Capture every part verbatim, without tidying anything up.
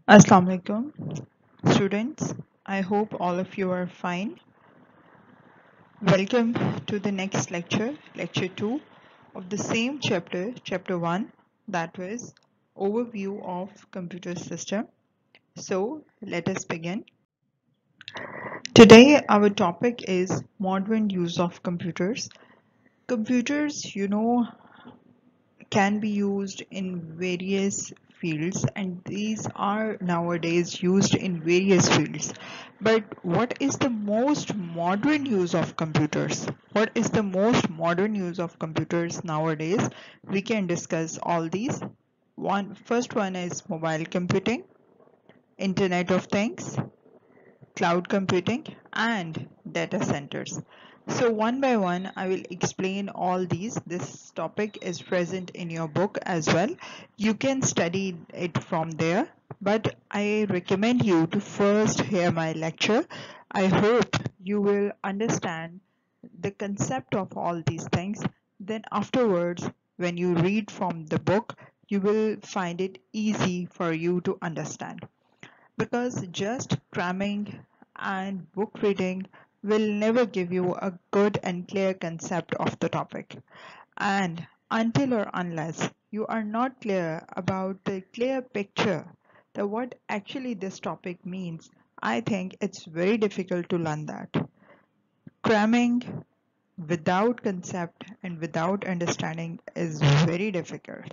Assalamu alaikum, students. I hope all of you are fine. Welcome to the next lecture, lecture two of the same chapter, chapter one, that was overview of computer system. So let us begin. Today our topic is modern use of computers. Computers, you know, can be used in various fields, and these are nowadays used in various fields. But what is the most modern use of computers? What is the most modern use of computers nowadays? We can discuss all these. One first one is mobile computing, Internet of Things, cloud computing, and data centers. So one by one, I will explain all these. This topic is present in your book as well. You can study it from there, but I recommend you to first hear my lecture. I hope you will understand the concept of all these things. Then afterwards, when you read from the book, you will find it easy for you to understand, because just cramming and book reading will never give you a good and clear concept of the topic. And until or unless you are not clear about the clear picture that what actually this topic means, I think it's very difficult to learn that. Cramming without concept and without understanding is very difficult.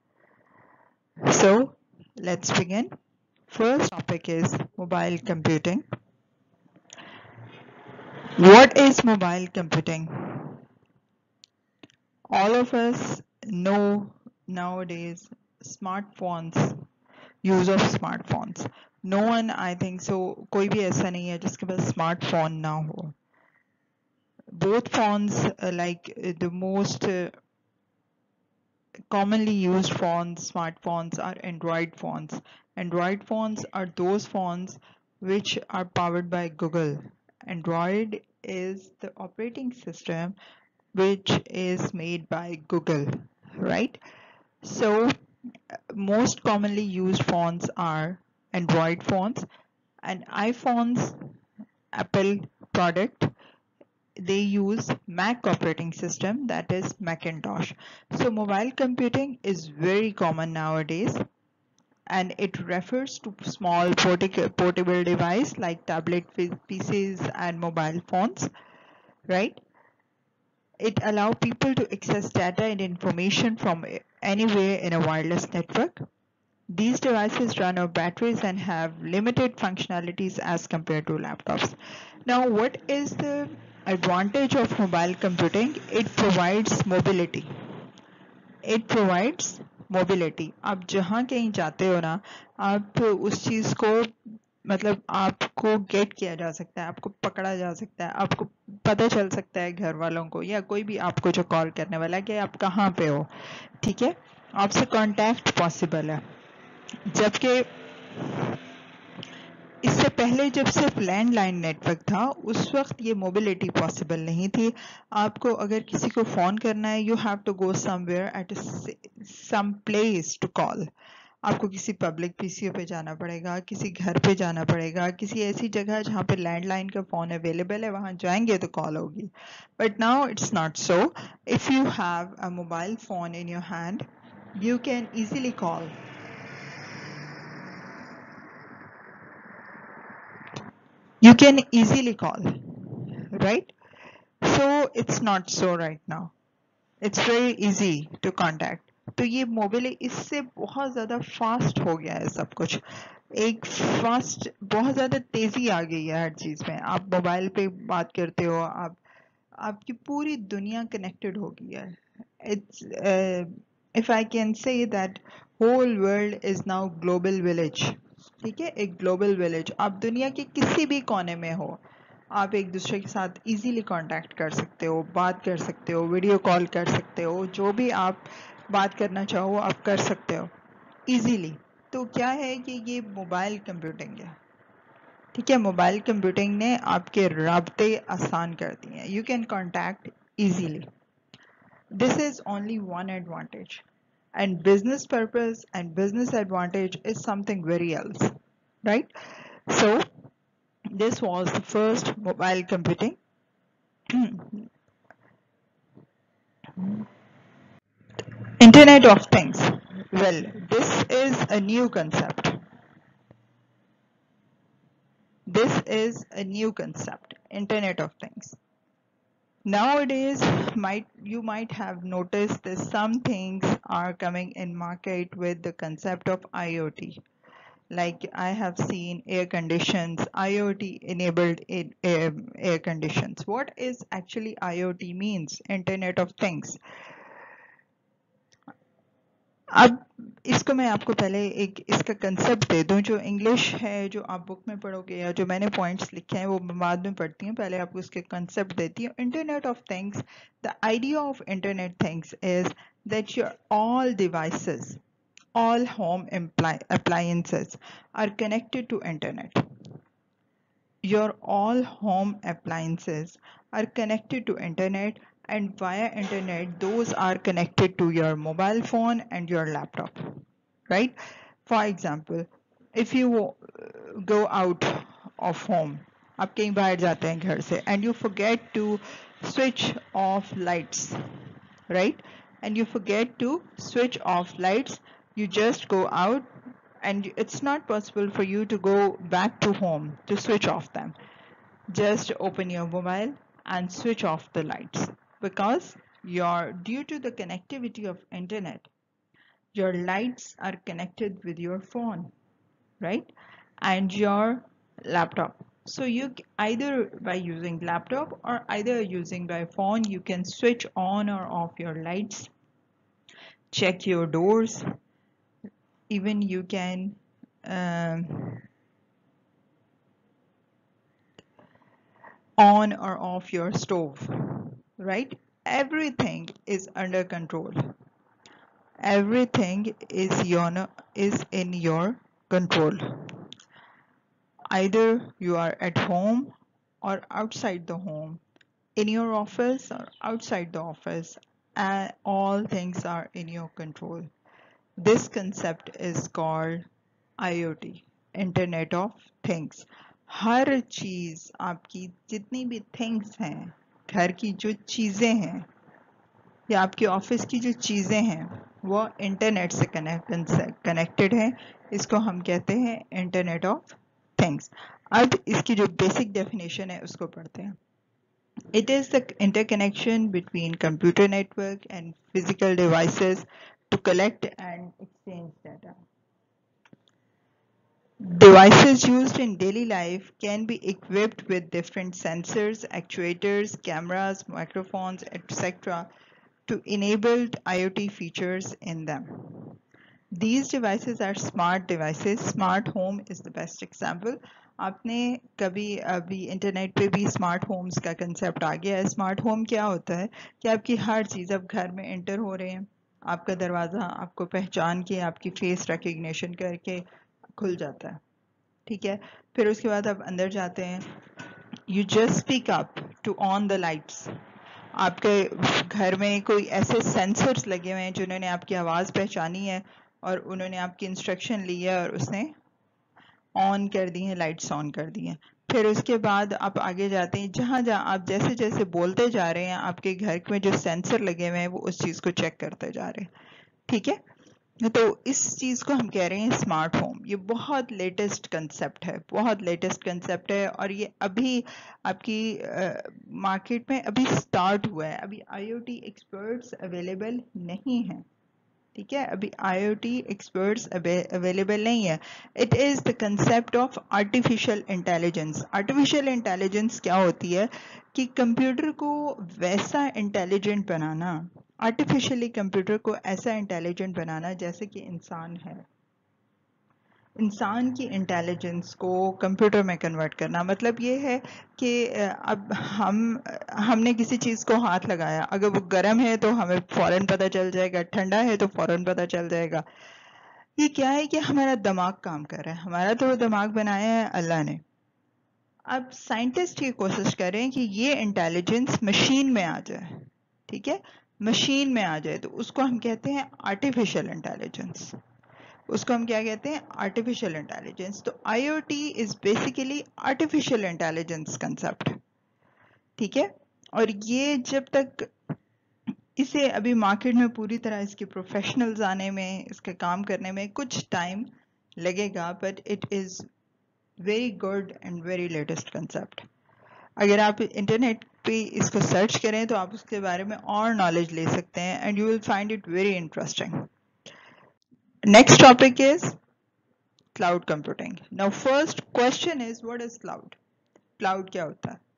So let's begin. First topic is mobile computing. What is mobile computing? All of us know nowadays smartphones, use of smartphones. No one, I think so, कोई भी ऐसा नहीं है जिसके पास smartphone ना हो. Both phones, uh, like uh, the most uh, commonly used phones, smartphones, are Android phones. Android phones are those phones which are powered by Google. Android is the operating system which is made by Google, right? So most commonly used phones are Android phones, and iPhones, Apple product, they use Mac operating system, that is Macintosh. So mobile computing is very common nowadays, and it refers to small portable device like tablet P Cs and mobile phones, right? It allows people to access data and information from anywhere in a wireless network. These devices run on batteries and have limited functionalities as compared to laptops. Now, what is the advantage of mobile computing? It provides mobility. It provides mobility. आप जहाँ कहीं जाते हो ना, आप उस चीज को मतलब आपको गेट किया जा सकता है, आपको पकड़ा जा सकता है, आपको पता चल सकता है घर वालों को या कोई भी आपको जो कॉल करने वाला है कि आप कहाँ पे हो, ठीक है, आपसे कांटेक्ट पॉसिबल है. जबकि इससे पहले जब सिर्फ लैंडलाइन नेटवर्क था, उस वक्त ये मोबिलिटी पॉसिबल नहीं थी. आपको अगर किसी को फोन करना है, you have to go somewhere at some place to call. आपको किसी पब्लिक पीसीओ पे जाना पड़ेगा, किसी घर पे जाना पड़ेगा, किसी ऐसी जगह जहाँ पे लैंडलाइन का फोन अवेलेबल है, वहां जाएंगे तो कॉल होगी. But now it's not so. If you have a mobile phone in your hand, you can easily call. You can easily call, right? So it's not so right now. It's very easy to contact. तो ये mobile इससे बहुत ज़्यादा fast हो गया है सब कुछ. एक फास्ट, बहुत ज़्यादा तेज़ी आ गई है हर चीज़ में. आप मोबाइल पे बात करते हो, आप आपकी पूरी दुनिया कनेक्टेड हो गई है. It's uh, if I can say that whole world is now global village. ठीक है, एक ग्लोबल विलेज. आप दुनिया के किसी भी कोने में हो, आप एक दूसरे के साथ इजीली कांटेक्ट कर सकते हो, बात कर सकते हो, वीडियो कॉल कर सकते हो, जो भी आप बात करना चाहो आप कर सकते हो इजीली. तो क्या है कि ये मोबाइल कंप्यूटिंग है, ठीक है. मोबाइल कंप्यूटिंग ने आपके राब्ते आसान कर दिए हैं. You can contact easily. This is only one advantage. and business purpose and business advantage is something very else, right? So this was the first mobile computing. Internet of Things. Well, this is a new concept. This is a new concept, Internet of Things. Nowadays, might you might have noticed that some things are coming in market with the concept of IoT. Like I have seen air conditions, IoT enabled in, air, air conditions. What is actually IoT means? Internet of Things. अब इसको मैं आपको पहले एक इसका concept दे दूं, जो English है जो आप बुक में पढ़ोगे या जो मैंने पॉइंट्स लिखे हैं वो मैं बाद में पढ़ती हूँ, पहले आपको इसके कंसेप्ट देती हूँ. Internet of things, the idea of internet things is that your all devices, all home appliances are connected to internet. Your all home appliances are connected to internet, and via internet those are connected to your mobile phone and your laptop, right? For example, if you go out of home, आप कहीं बाहर जाते हैं घर से and you forget to switch off lights, right? And you forget to switch off lights, you just go out and it's not possible for you to go back to home to switch off them. Just open your mobile and switch off the lights, because your due to the connectivity of internet, your lights are connected with your phone, right? And your laptop. So you either by using laptop or either using by phone, you can switch on or off your lights, check your doors, even you can um, on or off your stove, right? Everything is under control. Everything is your is in your control. Either you are at home or outside the home, in your office or outside the office, and all things are in your control. This concept is called IoT, Internet of Things. हर चीज आपकी जितनी भी things हैं, घर की जो चीजें हैं या आपके ऑफिस की जो चीजें हैं, वो इंटरनेट से कनेक्टेड है. इसको हम कहते हैं इंटरनेट ऑफ थिंग्स. अब इसकी जो बेसिक डेफिनेशन है उसको पढ़ते हैं. It is the interconnection between computer network and physical devices to collect and exchange data. Devices used in daily life can be equipped with different sensors, actuators, cameras, microphones, et cetera to enable IoT features in them. These devices are smart devices. Smart home is the best example. आपने कभी अभी internet पे भी smart homes का concept आ गया है. Smart home क्या होता है कि आपकी हर चीज़, अब घर में एंटर हो रहे हैं, आपका दरवाज़ा आपको पहचान के आपकी फेस रिकग्निशन करके खुल जाता है, ठीक है. फिर उसके बाद आप अंदर जाते हैं, you just speak up to on the lights. आपके घर में कोई ऐसे सेंसर्स लगे हुए हैं जिन्होंने आपकी आवाज़ पहचानी है और उन्होंने आपकी इंस्ट्रक्शन ली है और उसने ऑन कर दी है, लाइट्स ऑन कर दी हैं. फिर उसके बाद आप आगे जाते हैं, जहाँ जहाँ आप जैसे जैसे बोलते जा रहे हैं आपके घर में जो सेंसर लगे हुए हैं वो उस चीज़ को चेक करते जा रहे हैं, ठीक है. तो इस चीज़ को हम कह रहे हैं स्मार्ट होम. ये बहुत लेटेस्ट कंसेप्ट है, बहुत लेटेस्ट कंसेप्ट है और ये अभी आपकी मार्केट में अभी स्टार्ट हुआ है. अभी आईओटी एक्सपर्ट्स अवेलेबल नहीं हैं, ठीक है. अभी आईओटी एक्सपर्ट्स अवेलेबल नहीं है. It is the concept of artificial intelligence. Artificial intelligence क्या होती है कि कंप्यूटर को वैसा इंटेलिजेंट बनाना, आर्टिफिशियली कंप्यूटर को ऐसा इंटेलिजेंट बनाना जैसे कि इंसान है. इंसान की इंटेलिजेंस को कंप्यूटर में कन्वर्ट करना, मतलब ये है कि अब हम हमने किसी चीज़ को हाथ लगाया, अगर वो गर्म है तो हमें फ़ौरन पता चल जाएगा, ठंडा है तो फ़ौरन पता चल जाएगा. ये क्या है कि हमारा दिमाग काम कर रहा है. हमारा तो दिमाग बनाया है अल्लाह ने. अब साइंटिस्ट ये कोशिश करें कि ये इंटेलिजेंस मशीन में आ जाए, ठीक है. मशीन में आ जाए तो उसको हम कहते हैं आर्टिफिशियल इंटेलिजेंस। उसको हम क्या कहते हैं? Artificial intelligence. तो IoT is basically artificial intelligence concept, ठीक है। और ये जब तक इसे अभी मार्केट में पूरी तरह इसके प्रोफेशनल्स आने में, इसके काम करने में कुछ टाइम लगेगा, but it is very good and very latest concept. अगर आप इंटरनेट पे इसको सर्च करें तो आप उसके बारे में और नॉलेज ले सकते हैं and you will find it very interesting. Next topic is cloud computing. Now first question is what is cloud? Cloud क्या होता है?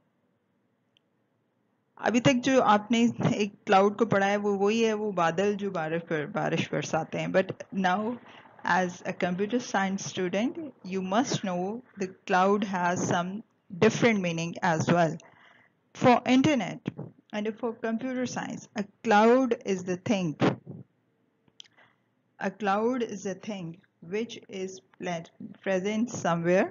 अभी तक जो आपने एक क्लाउड को पढ़ा है वो वही है, वो बादल जो बारिश पर बारिश बरसाते हैं। But now as a computer science student you must know the cloud has some different meaning as well. For internet and for computer science, a cloud is the thing. A cloud is a thing which is present somewhere.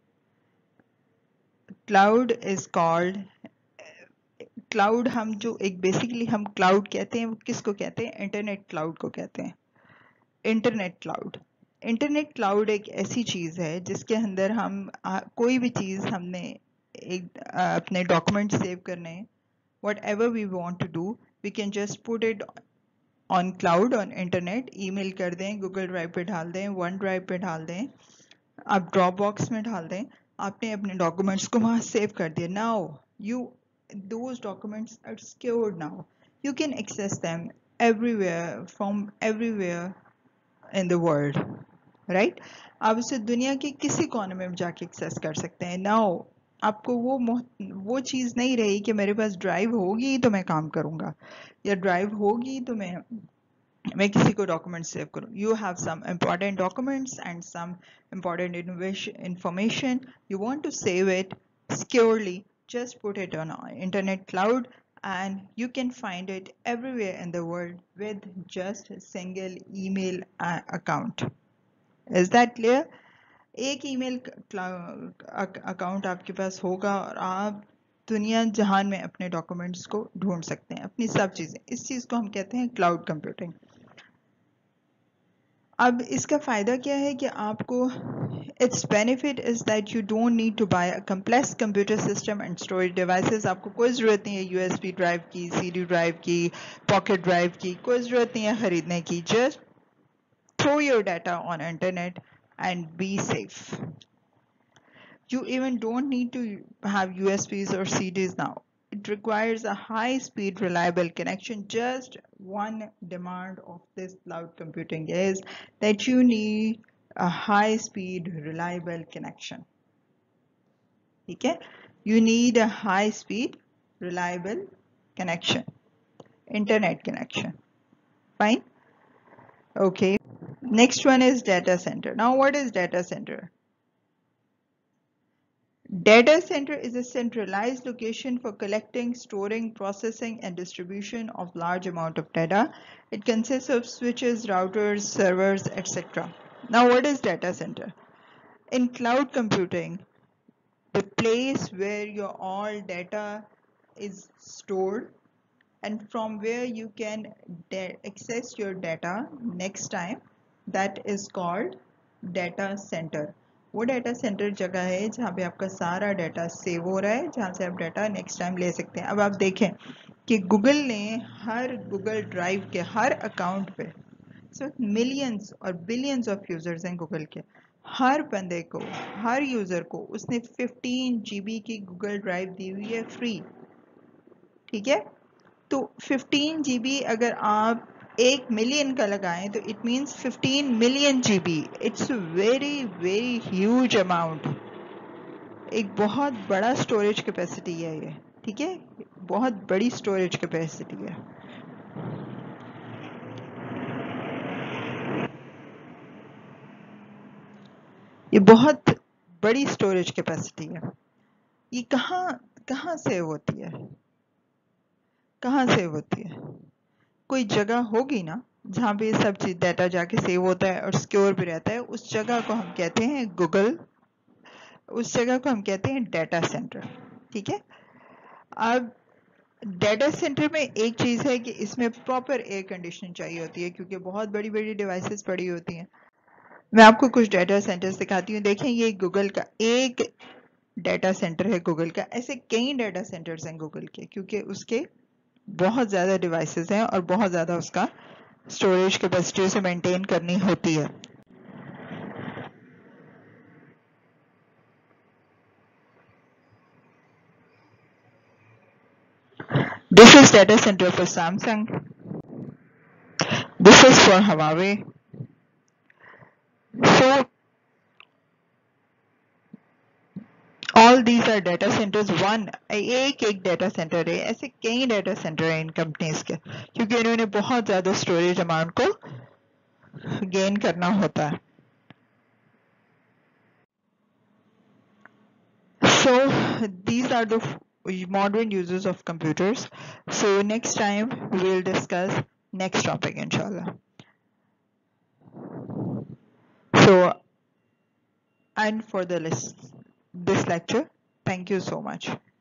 Cloud is called cloud. हम जो एक basically हम cloud कहते हैं वो किसको कहते हैं? इंटरनेट क्लाउड को कहते हैं। इंटरनेट क्लाउड इंटरनेट क्लाउड एक ऐसी चीज है जिसके अंदर हम आ, कोई भी चीज हमने एक आ, अपने डॉक्यूमेंट सेव करने, whatever we want to do, we can just put it on cloud, on internet. Email कर दें, गूगल ड्राइव पे डाल दें, वन ड्राइव पे डाल दें, आप ड्रॉप बॉक्स में डाल दें, आपने अपने डॉक्यूमेंट्स को वहां सेव कर दिया। Now you those documents are secured now. You can access them everywhere, from everywhere in the world, right? आप इसे दुनिया के किसी कोने में जाके एक्सेस कर सकते हैं। now आपको वो वो चीज नहीं रही कि मेरे पास ड्राइव होगी तो मैं काम करूंगा, या ड्राइव होगी तो मैं मैं किसी को डॉक्यूमेंट सेव करूं। You have some important documents and some important information, you want to save it securely, just put it on internet cloud and you can find it everywhere in the world with just a single email uh, account. Is that clear? एक email account आपके पास होगा और आप दुनिया जहान में अपने डॉक्यूमेंट्स को ढूंढ सकते हैं, अपनी सब चीजें। इस चीज को हम कहते हैं क्लाउड कंप्यूटिंग। अब इसका फायदा क्या है कि आपको, it's benefit is that you don't need to buy a complex computer system and storage devices. आपको कोई जरूरत नहीं है यूएसबी ड्राइव की, सीडी ड्राइव की, पॉकेट ड्राइव की, कोई जरूरत नहीं है खरीदने की। Just throw your data on internet and be safe. You even don't need to have U S Bs or C Ds now. It requires a high-speed, reliable connection. Just one demand of this cloud computing is that you need a high-speed, reliable connection. Okay? You need a high-speed, reliable connection, internet connection. Fine? Okay. Next one is data center. Now, what is data center? Data center is a centralized location for collecting, storing, processing, and distribution of large amount of data. It consists of switches, routers, servers, et cetera. Now, what is data center? In cloud computing, the place where your all data is stored and from where you can access your data next time, that is called data center. वो data center जगह है जहाँ पे आपका सारा data save हो रहा है, जहाँ से आप डाटा नेक्स्ट टाइम ले सकते हैं। अब आप देखें कि गूगल ने हर गूगल ड्राइव के हर अकाउंट पे सिर्फ मिलियंस और बिलियंस ऑफ यूजर्स हैं गूगल के, हर बंदे को, हर यूजर को उसने फिफ्टीन जीबी की गूगल ड्राइव दी हुई है फ्री। ठीक है, तो फिफ्टीन जीबी अगर आप एक मिलियन का लगाएं तो it means fifteen million GB. It's very very huge amount. एक बहुत बड़ा स्टोरेज कैपेसिटी है ये, ठीक है, बहुत बड़ी स्टोरेज कैपेसिटी है। ये बहुत बड़ी स्टोरेज कैपेसिटी है। ये कहाँ कहाँ सेव होती है? कहाँ सेव होती है? कोई जगह होगी ना जहाँ पे सब चीज डाटा जाके सेव होता है और सिक्योर भी रहता है। उस जगह को हम कहते हैं गूगल, उस जगह को हम कहते हैं डाटा सेंटर। ठीक है, अब डेटा सेंटर में एक चीज़ है कि इसमें प्रॉपर एयर कंडीशनिंग चाहिए होती है, क्योंकि बहुत बड़ी बड़ी डिवाइसेस पड़ी होती हैं। मैं आपको कुछ डेटा सेंटर्स दिखाती हूँ। देखें, ये गूगल का एक डेटा सेंटर है गूगल का। ऐसे कई डेटा सेंटर्स हैं गूगल के, क्योंकि उसके बहुत ज़्यादा डिवाइसेस हैं और बहुत ज़्यादा उसका स्टोरेज कैपेसिटी उसे मेंटेन करनी होती है। This is data center for Samsung. This is for Huawei. So all these are data centers. One एक एक data center है, ऐसे कई data center हैं इन companies के, क्योंकि इन्होंने बहुत ज़्यादा storage amount को gain करना होता है. So these are the modern uses of computers. So next time we'll discuss next topic, inshallah. So, and for the list, this lecture, thank you so much.